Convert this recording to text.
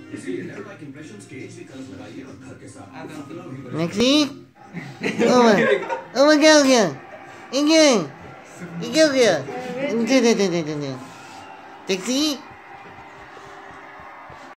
Maxi? Oh my, oh my God, yeah. Again. You go here. Taxi?